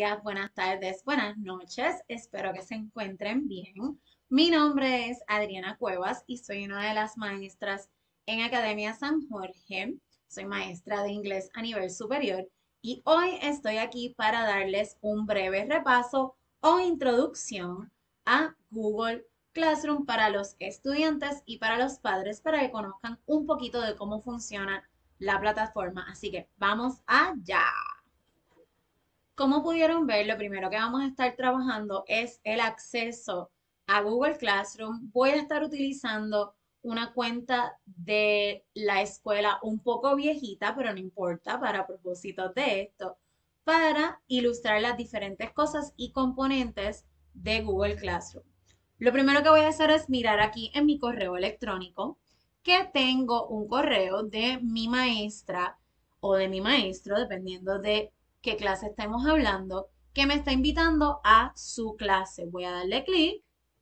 días, buenas tardes, buenas noches. Espero que se encuentren bien. Mi nombre es Adriana Cuevas y soy una de las maestras en Academia San Jorge. Soy maestra de inglés a nivel superior y hoy estoy aquí para darles un breve repaso o introducción a Google Classroom para los estudiantes y para los padres para que conozcan un poquito de cómo funciona la plataforma. Así que vamos allá. Como pudieron ver, lo primero que vamos a estar trabajando es el acceso a Google Classroom. Voy a estar utilizando una cuenta de la escuela un poco viejita, pero no importa, para propósitos de esto, para ilustrar las diferentes cosas y componentes de Google Classroom. Lo primero que voy a hacer es mirar aquí en mi correo electrónico que tengo un correo de mi maestra o de mi maestro, dependiendo de qué clase estemos hablando, que me está invitando a su clase. Voy a darle clic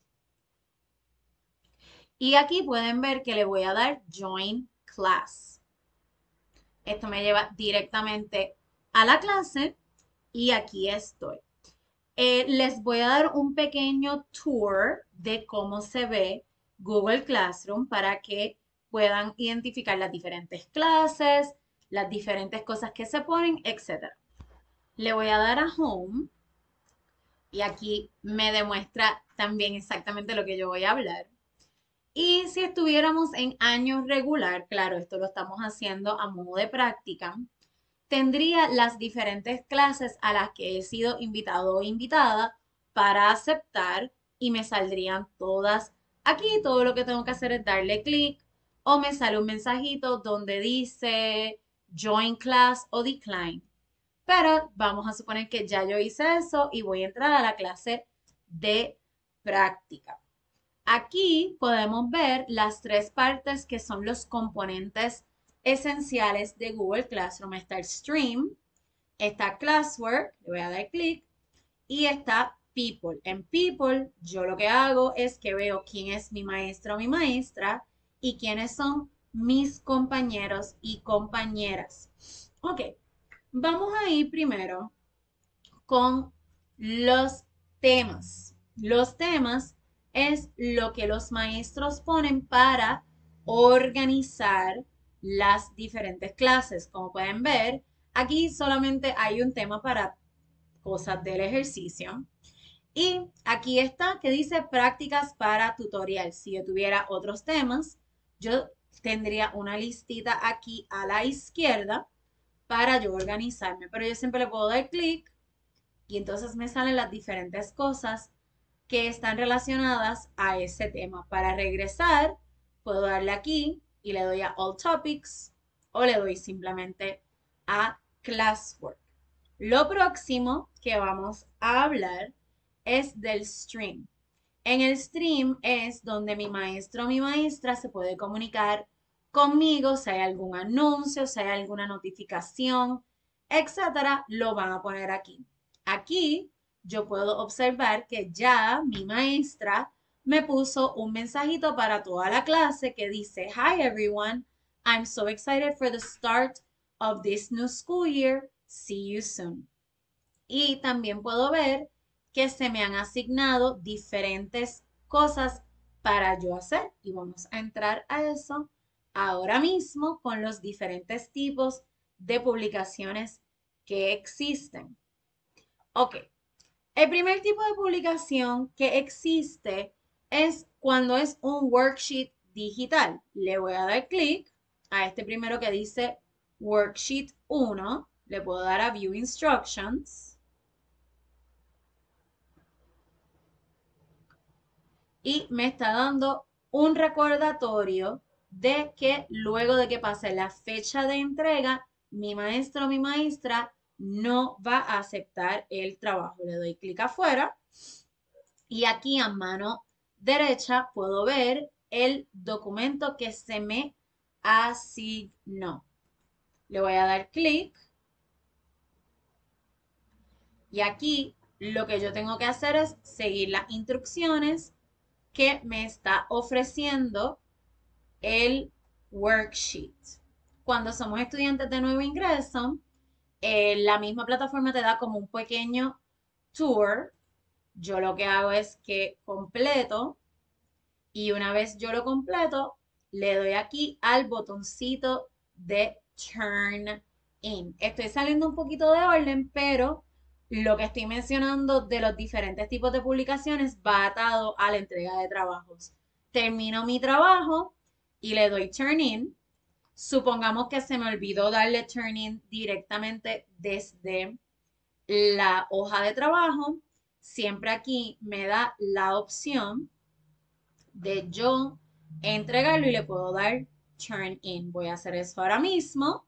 y aquí pueden ver que le voy a dar Join Class. Esto me lleva directamente a la clase y aquí estoy. Les voy a dar un pequeño tour de cómo se ve Google Classroom para que puedan identificar las diferentes clases, las diferentes cosas que se ponen, etc. Le voy a dar a Home y aquí me demuestra también exactamente lo que yo voy a hablar. Y si estuviéramos en año regular, claro, esto lo estamos haciendo a modo de práctica, tendría las diferentes clases a las que he sido invitado o invitada para aceptar y me saldrían todas aquí. Todo lo que tengo que hacer es darle clic o me sale un mensajito donde dice Join Class o Decline. Pero vamos a suponer que ya yo hice eso y voy a entrar a la clase de práctica. Aquí podemos ver las tres partes que son los componentes esenciales de Google Classroom. Está el Stream, está Classwork, le voy a dar clic, y está People. En People, yo lo que hago es que veo quién es mi maestro o mi maestra y quiénes son mis compañeros y compañeras. Ok, vamos a ir primero con los temas. Los temas es lo que los maestros ponen para organizar las diferentes clases. Como pueden ver, aquí solamente hay un tema para cosas del ejercicio. Y aquí está que dice prácticas para tutorial. Si yo tuviera otros temas, yo tendría una listita aquí a la izquierda para yo organizarme. Pero yo siempre le puedo dar clic y entonces me salen las diferentes cosas que están relacionadas a ese tema. Para regresar, puedo darle aquí y le doy a All Topics o le doy simplemente a Classwork. Lo próximo que vamos a hablar es del stream. En el stream es donde mi maestro o mi maestra se puede comunicar conmigo, si hay algún anuncio, si hay alguna notificación, etcétera, lo van a poner aquí. Aquí yo puedo observar que ya mi maestra me puso un mensajito para toda la clase que dice, Hi everyone, I'm so excited for the start of this new school year. See you soon. Y también puedo ver que se me han asignado diferentes cosas para yo hacer. Y vamos a entrar a eso ahora mismo con los diferentes tipos de publicaciones que existen. Ok, el primer tipo de publicación que existe es cuando es un worksheet digital. Le voy a dar clic a este primero que dice Worksheet 1. Le puedo dar a View Instructions. Y me está dando un recordatorio de que luego de que pase la fecha de entrega, mi maestro o mi maestra no va a aceptar el trabajo. Le doy clic afuera y aquí a mano derecha puedo ver el documento que se me asignó. Le voy a dar clic y aquí lo que yo tengo que hacer es seguir las instrucciones que me está ofreciendo el worksheet. Cuando somos estudiantes de nuevo ingreso, la misma plataforma te da como un pequeño tour, yo lo que hago es que completo y una vez yo lo completo, le doy aquí al botoncito de Turn In. Estoy saliendo un poquito de orden, pero lo que estoy mencionando de los diferentes tipos de publicaciones va atado a la entrega de trabajos. Termino mi trabajo y le doy Turn In. Supongamos que se me olvidó darle Turn In directamente desde la hoja de trabajo. Siempre aquí me da la opción de yo entregarlo y le puedo dar turn in. Voy a hacer eso ahora mismo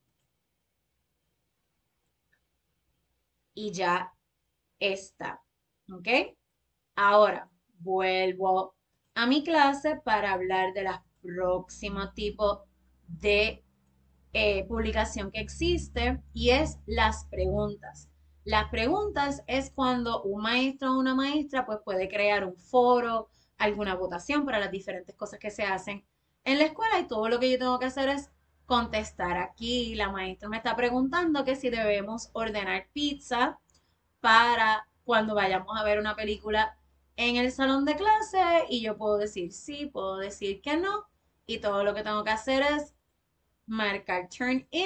y ya está. ¿Ok? Ahora vuelvo a mi clase para hablar de los próximos tipos de publicación que existe y es las preguntas. Las preguntas es cuando un maestro o una maestra pues puede crear un foro, alguna votación para las diferentes cosas que se hacen en la escuela y todo lo que yo tengo que hacer es contestar. Aquí la maestra me está preguntando que si debemos ordenar pizza para cuando vayamos a ver una película en el salón de clase y yo puedo decir sí, puedo decir que no y todo lo que tengo que hacer es marcar turn in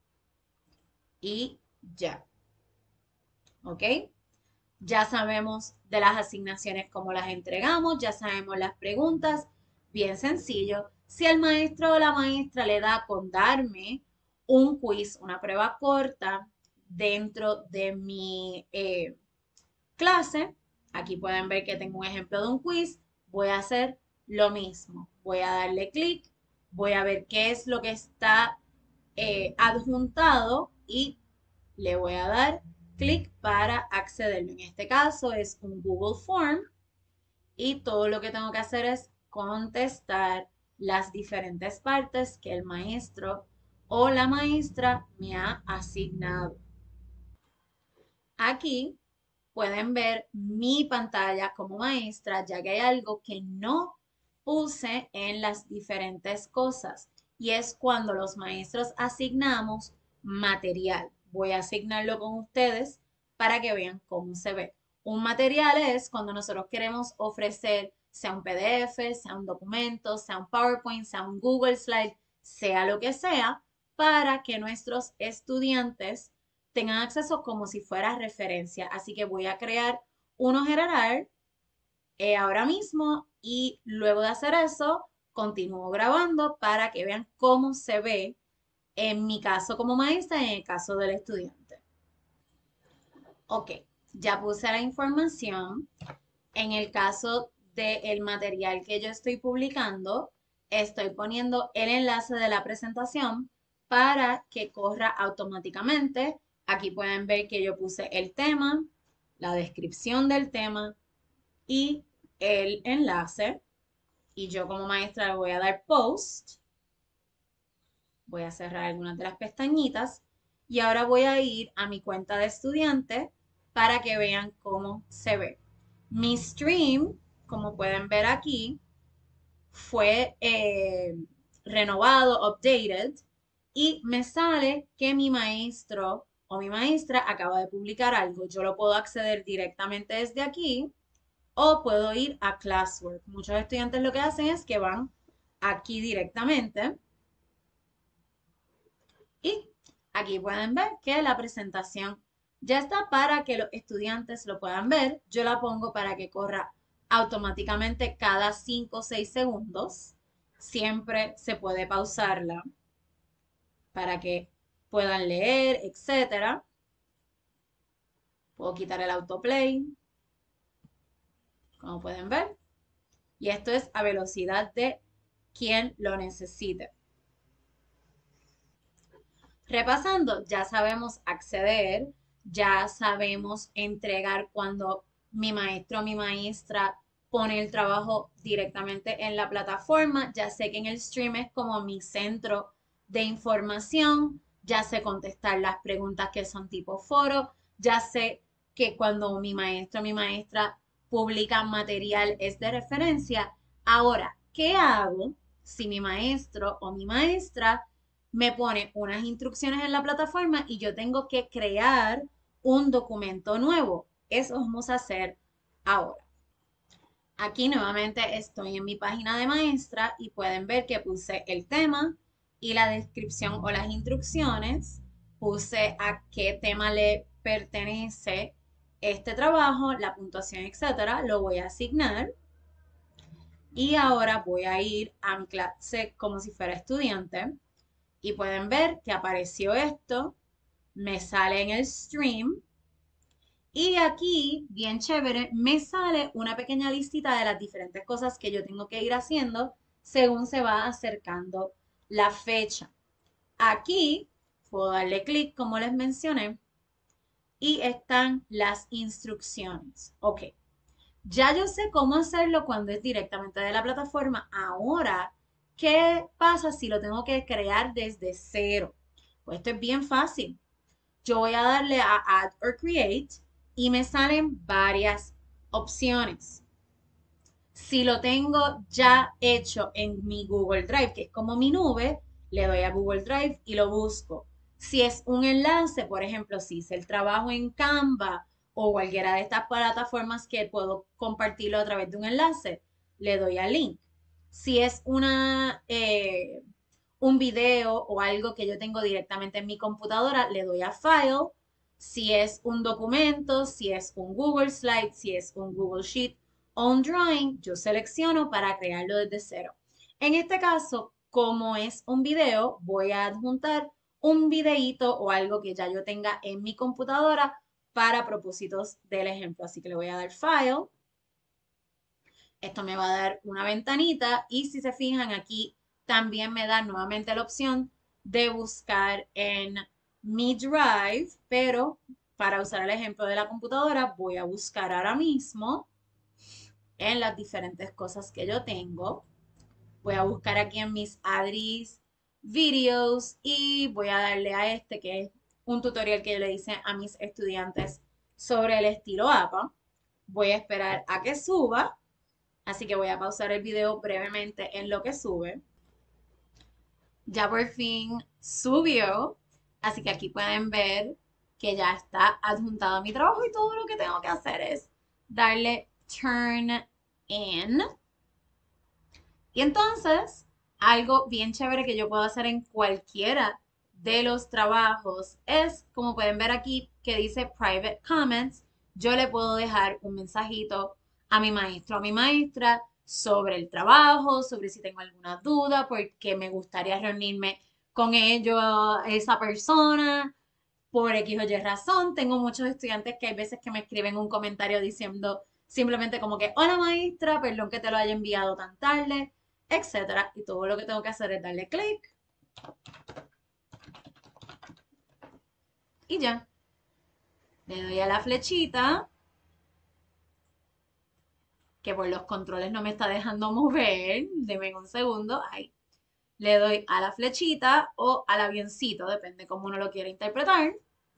y ya. ¿Ok? Ya sabemos de las asignaciones cómo las entregamos, ya sabemos las preguntas, bien sencillo. Si el maestro o la maestra le da con darme un quiz, una prueba corta dentro de mi clase, aquí pueden ver que tengo un ejemplo de un quiz, voy a hacer lo mismo. Voy a darle clic, voy a ver qué es lo que está adjuntado y le voy a dar clic para accederlo. En este caso es un Google Form y todo lo que tengo que hacer es contestar las diferentes partes que el maestro o la maestra me ha asignado. Aquí pueden ver mi pantalla como maestra, ya que hay algo que no puse en las diferentes cosas y es cuando los maestros asignamos material. Voy a asignarlo con ustedes para que vean cómo se ve. Un material es cuando nosotros queremos ofrecer, sea un PDF, sea un documento, sea un PowerPoint, sea un Google Slide, sea lo que sea, para que nuestros estudiantes tengan acceso como si fuera referencia. Así que voy a crear uno general ahora mismo y luego de hacer eso, continúo grabando para que vean cómo se ve en mi caso como maestra y en el caso del estudiante. Ok, ya puse la información. En el caso del material que yo estoy publicando, estoy poniendo el enlace de la presentación para que corra automáticamente. Aquí pueden ver que yo puse el tema, la descripción del tema y el enlace. Y yo como maestra le voy a dar post. Voy a cerrar algunas de las pestañitas. Y ahora voy a ir a mi cuenta de estudiante para que vean cómo se ve. Mi stream, como pueden ver aquí, fue renovado, updated, y me sale que mi maestro o mi maestra acaba de publicar algo. Yo lo puedo acceder directamente desde aquí o puedo ir a Classwork. Muchos estudiantes lo que hacen es que van aquí directamente y aquí pueden ver que la presentación ya está para que los estudiantes lo puedan ver. Yo la pongo para que corra automáticamente cada 5 o 6 segundos. Siempre se puede pausarla para que puedan leer, etcétera. Puedo quitar el autoplay, como pueden ver. Y esto es a velocidad de quien lo necesite. Repasando, ya sabemos acceder, ya sabemos entregar cuando mi maestro o mi maestra pone el trabajo directamente en la plataforma. Ya sé que en el stream es como mi centro de información. Ya sé contestar las preguntas que son tipo foro. Ya sé que cuando mi maestro o mi maestra publica material es de referencia. Ahora, ¿qué hago si mi maestro o mi maestra me pone unas instrucciones en la plataforma y yo tengo que crear un documento nuevo? eso vamos a hacer ahora. Aquí nuevamente estoy en mi página de maestra y pueden ver que puse el tema y la descripción o las instrucciones. Puse a qué tema le pertenece este trabajo, la puntuación, etcétera. Lo voy a asignar. Y ahora voy a ir a mi clase como si fuera estudiante. Y pueden ver que apareció esto. Me sale en el stream. Y aquí, bien chévere, me sale una pequeña listita de las diferentes cosas que yo tengo que ir haciendo según se va acercando la fecha. Aquí puedo darle clic, como les mencioné, y están las instrucciones. Ok, ya yo sé cómo hacerlo cuando es directamente de la plataforma. Ahora, ¿qué pasa si lo tengo que crear desde cero? Pues esto es bien fácil. Yo voy a darle a Add or Create y me salen varias opciones. Si lo tengo ya hecho en mi Google Drive, que es como mi nube, le doy a Google Drive y lo busco. Si es un enlace, por ejemplo, si hice el trabajo en Canva o cualquiera de estas plataformas que puedo compartirlo a través de un enlace, le doy al link. Si es un video o algo que yo tengo directamente en mi computadora, le doy a File. Si es un documento, si es un Google Slide, si es un Google Sheet o un Drawing, yo selecciono para crearlo desde cero. En este caso, como es un video, voy a adjuntar un videíto o algo que ya yo tenga en mi computadora para propósitos del ejemplo. Así que le voy a dar File. Esto me va a dar una ventanita y si se fijan aquí también me da nuevamente la opción de buscar en mi Drive, pero para usar el ejemplo de la computadora voy a buscar ahora mismo en las diferentes cosas que yo tengo. Voy a buscar aquí en mis Adris videos y voy a darle a este que es un tutorial que yo le hice a mis estudiantes sobre el estilo APA. Voy a esperar a que suba. Así que voy a pausar el video brevemente en lo que sube. Ya por fin subió. Así que aquí pueden ver que ya está adjuntado a mi trabajo y todo lo que tengo que hacer es darle turn in. Y entonces, algo bien chévere que yo puedo hacer en cualquiera de los trabajos es, como pueden ver aquí, que dice private comments. Yo le puedo dejar un mensajito a mi maestro, a mi maestra, sobre el trabajo, sobre si tengo alguna duda, porque me gustaría reunirme con ellos, esa persona, por X o Y razón. Tengo muchos estudiantes que hay veces que me escriben un comentario diciendo simplemente como que, hola maestra, perdón que te lo haya enviado tan tarde, etcétera. Y todo lo que tengo que hacer es darle clic y ya. Le doy a la flechita, que por los controles no me está dejando mover. Deme un segundo. Ahí. Le doy a la flechita o al avioncito, depende cómo uno lo quiera interpretar.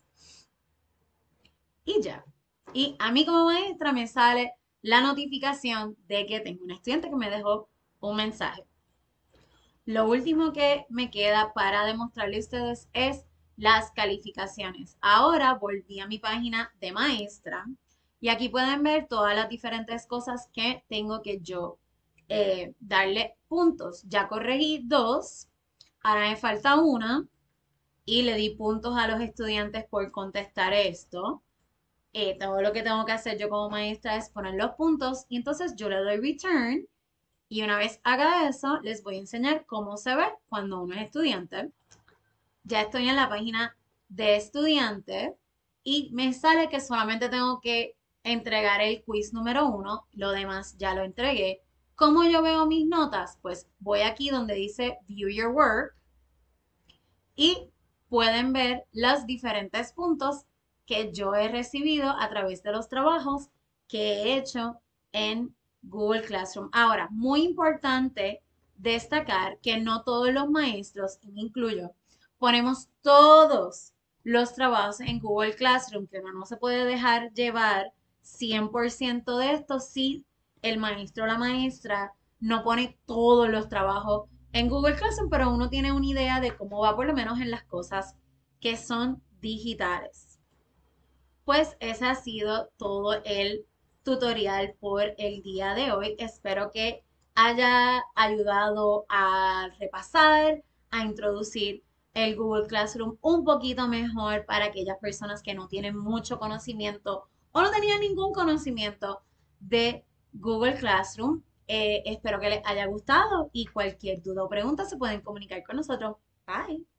Y ya. Y a mí como maestra me sale la notificación de que tengo un estudiante que me dejó un mensaje. Lo último que me queda para demostrarle a ustedes es las calificaciones. Ahora volví a mi página de maestra y aquí pueden ver todas las diferentes cosas que tengo que yo darle puntos. Ya corregí dos, ahora me falta una y le di puntos a los estudiantes por contestar esto. Todo lo que tengo que hacer yo como maestra es poner los puntos y entonces yo le doy return y una vez haga eso les voy a enseñar cómo se ve cuando uno es estudiante. Ya estoy en la página de estudiante y me sale que solamente tengo que entregar el quiz número 1, lo demás ya lo entregué. ¿Cómo yo veo mis notas? Pues voy aquí donde dice View Your Work y pueden ver los diferentes puntos que yo he recibido a través de los trabajos que he hecho en Google Classroom. Ahora, muy importante destacar que no todos los maestros, y me incluyo, ponemos todos los trabajos en Google Classroom, que uno no se puede dejar llevar 100% de esto si el maestro o la maestra no pone todos los trabajos en Google Classroom, pero uno tiene una idea de cómo va por lo menos en las cosas que son digitales. pues ese ha sido todo el tutorial por el día de hoy. Espero que haya ayudado a repasar, a introducir el Google Classroom un poquito mejor para aquellas personas que no tienen mucho conocimiento o no tenían ningún conocimiento de Google Classroom. Espero que les haya gustado y cualquier duda o pregunta se pueden comunicar con nosotros. Bye.